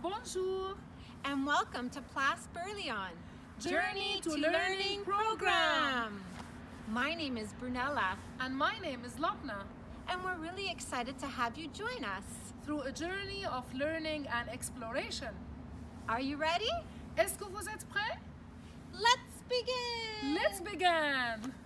Bonjour and welcome to PLASP EarlyON Journey to Learning program. My name is Brunella And my name is Lobna. and we're really excited to have you join us. Through a journey of learning and exploration. Are you ready? Est-ce que vous êtes prêts? Let's begin! Let's begin!